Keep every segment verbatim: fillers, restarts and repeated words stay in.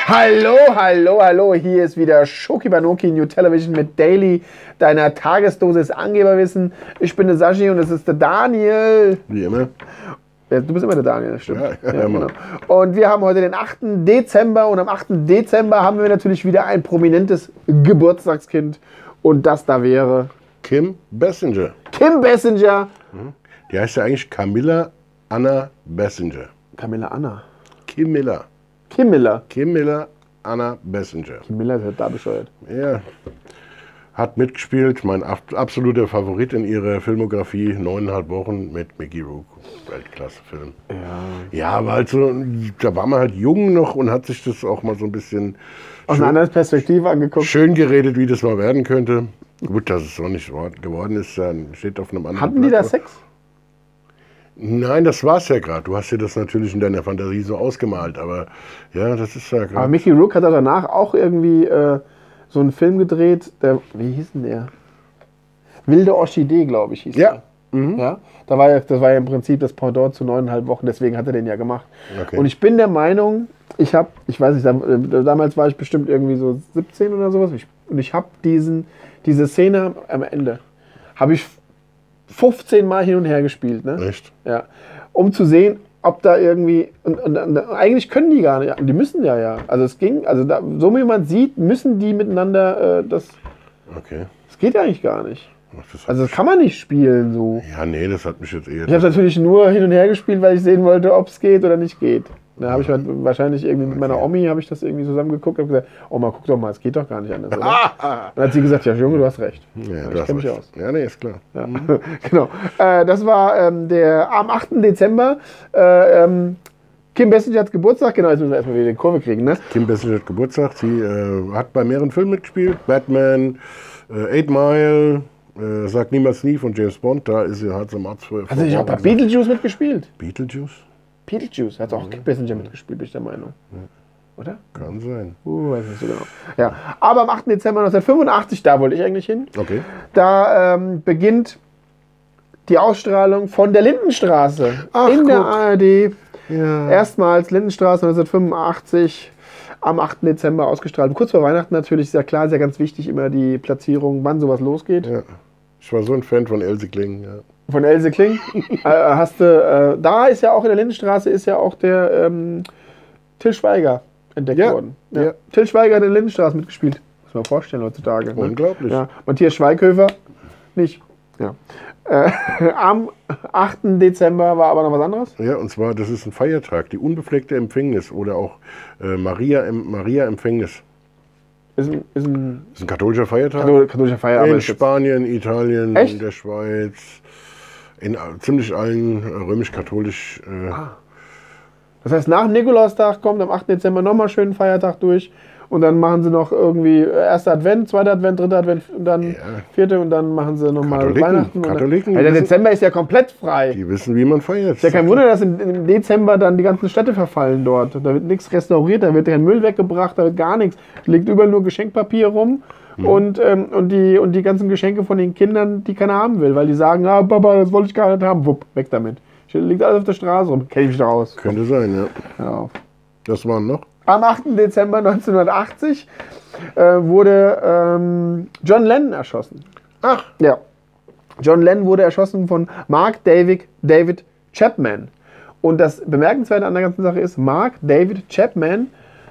Hallo, hallo, hallo, hier ist wieder Schoki Banoki New Television mit Daily, deiner Tagesdosis Angeberwissen. Ich bin der Sashi und es ist der Daniel. Wie immer. Ja, du bist immer der Daniel, das stimmt. Ja, ja, ja, immer. Genau. Und wir haben heute den achten Dezember und am achten Dezember haben wir natürlich wieder ein prominentes Geburtstagskind und das da wäre Kim Basinger. Kim Basinger. Die heißt ja eigentlich Camilla Anna Basinger. Camilla Anna. Kim Miller. Kim Miller. Kim Miller Anna Basinger. Kim Miller ist halt da bescheuert. Ja. Hat mitgespielt, mein ab- absoluter Favorit in ihrer Filmografie, neuneinhalb Wochen mit Mickey Rourke. Weltklasse-Film. Ja. Ja, aber also, da war man halt jung noch und hat sich das auch mal so ein bisschen Aus einer anderen Perspektive angeguckt. schön geredet, wie das mal werden könnte. Gut, dass es so nicht geworden ist, dann steht auf einem anderen Hatten die da Blatt. Sex? Nein, das war's ja gerade. Du hast dir das natürlich in deiner Fantasie so ausgemalt, aber ja, das ist ja Aber gerade. Mickey Rourke hat danach auch irgendwie äh, so einen Film gedreht, der, wie hieß denn der? Wilde Orchidee, glaube ich, hieß Ja. der. Ja. Da war ja, das war ja im Prinzip das Pendant zu neuneinhalb Wochen, deswegen hat er den ja gemacht. Okay. Und ich bin der Meinung, ich habe, ich weiß nicht, dam- damals war ich bestimmt irgendwie so siebzehn oder sowas, ich, und ich habe diesen, diese Szene am Ende, habe ich fünfzehn Mal hin und her gespielt, ne? Echt? Ja, um zu sehen, ob da irgendwie, und, und, und eigentlich können die gar nicht, die müssen ja, ja. Also es ging, also da, so wie man sieht, müssen die miteinander, äh, das, Okay. das geht eigentlich gar nicht. Ach, das hat Also das kann man nicht spielen so. ja, nee, das hat mich jetzt eher. Ich habe natürlich nur hin und her gespielt, weil ich sehen wollte, ob es geht oder nicht geht. Da habe ich halt wahrscheinlich irgendwie mit meiner Omi habe ich das irgendwie zusammen geguckt und gesagt, Oma, guck doch mal, es geht doch gar nicht anders, oder? Ah! Dann hat sie gesagt, ja Junge, du hast recht. Ja, ich du hast kenn mich recht. aus. Ja, nee, ist klar. Ja. Genau. Äh, das war ähm, der am achten Dezember. Äh, ähm, Kim Basinger hat Geburtstag, genau, jetzt müssen wir erstmal wieder die Kurve kriegen, ne? Kim Basinger hat Geburtstag. Sie äh, hat bei mehreren Filmen mitgespielt. Batman, äh, Eight Mile, äh, Sag niemals nie von James Bond. Da ist sie halt so Arzt für. Hat sie nicht auch bei Beetlejuice mitgespielt? Beetlejuice? Beetlejuice hat auch Kim Basinger mitgespielt, bin ich der Meinung. Oder? Kann sein. Uh, weiß nicht so genau. Ja. Aber am achten Dezember neunzehnhundertfünfundachtzig, da wollte ich eigentlich hin, Okay. da ähm, beginnt die Ausstrahlung von der Lindenstraße Ach, in der guck. A R D. Ja. Erstmals Lindenstraße neunzehnhundertfünfundachtzig am achten Dezember ausgestrahlt. Kurz vor Weihnachten natürlich, ist ja klar, ist ja ganz wichtig immer die Platzierung, wann sowas losgeht. Ja. Ich war so ein Fan von Else Kling. Ja. Von Else Kling. äh, hast du, äh, da ist ja auch in der Lindenstraße ist ja auch der ähm, Till Schweiger entdeckt Ja, worden. ja. Till Schweiger hat in der Lindenstraße mitgespielt. Muss man vorstellen heutzutage. Ne? Unglaublich. Ja. Matthias Schweighöfer nicht. Ja. Äh, am achten Dezember war aber noch was anderes. Ja, und zwar, das ist ein Feiertag, die unbefleckte Empfängnis oder auch äh, Maria, em, Maria Empfängnis. Ist ein, ist ein Das ist ein katholischer Feiertag. kathol- katholischer Feierabend. in Spanien, Italien, Echt? in der Schweiz, in a- ziemlich allen äh, römisch-katholisch. Äh, Das heißt, nach dem Nikolaustag kommt am achten Dezember nochmal schön ein Feiertag durch. Und dann machen sie noch irgendwie erster Advent, zweiter Advent, dritter Advent und dann Ja. vierte und dann machen sie nochmal Katholiken, Weihnachten. Und dann- Katholiken, Weil der die wissen- Dezember ist ja komplett frei. Die wissen, wie man feiert. Ist ja kein Wunder, dass im im Dezember dann die ganzen Städte verfallen dort. Da wird nichts restauriert, da wird kein Müll weggebracht, da wird gar nichts. Da liegt überall nur Geschenkpapier rum und, ähm, und, die, und die ganzen Geschenke von den Kindern, die keiner haben will, weil die sagen, ah, Papa, das wollte ich gar nicht haben. Wupp, weg damit. Liegt alles auf der Straße rum. Kenn ich mich da aus. Könnte sein, ja. Hör auf. Das waren noch. Am achten Dezember neunzehnhundertachtzig äh, wurde ähm, John Lennon erschossen. Ach, Ja. John Lennon wurde erschossen von Mark David, David Chapman. Und das Bemerkenswerte an der ganzen Sache ist, Mark David Chapman,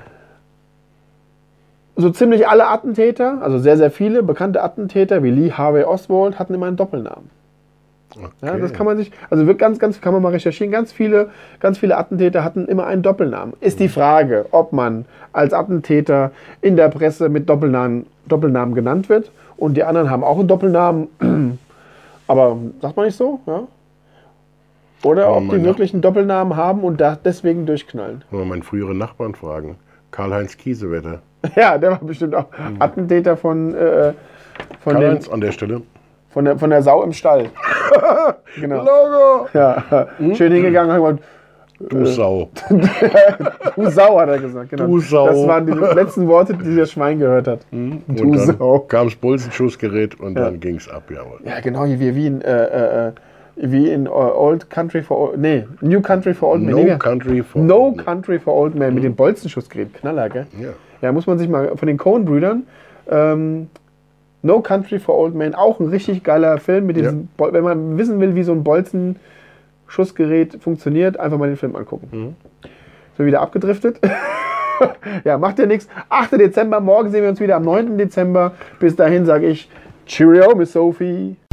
so ziemlich alle Attentäter, also sehr, sehr viele bekannte Attentäter wie Lee Harvey Oswald, hatten immer einen Doppelnamen. okay. Ja, das kann man sich, also wird ganz, ganz, kann man mal recherchieren. Ganz viele, ganz viele Attentäter hatten immer einen Doppelnamen. Ist die Frage, ob man als Attentäter in der Presse mit Doppelnamen, Doppelnamen genannt wird und die anderen haben auch einen Doppelnamen, aber sagt man nicht so, ja? Oder Aber ob die mein wirklich einen Doppelnamen haben und da deswegen durchknallen. Wollen wir meinen früheren Nachbarn fragen. Karl-Heinz Kiesewetter. Ja, der war bestimmt auch Attentäter von, äh, von, den, Karl-Heinz an der Stelle. von, der, von der Sau im Stall. Genau. Logo! Ja, schön hingegangen und hat gesagt, Du Sau. du Sau, hat er gesagt. Genau. Du Sau. Das waren die letzten Worte, die das Schwein gehört hat. Und Du dann Sau. kam das Bolzenschussgerät und dann ging es ab, jawohl. Ja, genau, wie, wie in, äh, äh, Wie in Old Country for Old... Nee, New Country for Old Men. No Nee, Country for No Old Men. Country for Old Men mit dem Bolzenschussgerät. Knaller, gell? Ja. Ja, muss man sich mal... Von den Coen-Brüdern. Ähm, No Country for Old Men. Auch ein richtig geiler Film. Mit diesem, Bol- wenn man wissen will, wie so ein Bolzenschussgerät funktioniert, einfach mal den Film angucken. Mhm. So wieder abgedriftet. Ja, macht ja nichts. achter Dezember, morgen sehen wir uns wieder am neunten Dezember. Bis dahin sage ich Cheerio, Miss Sophie.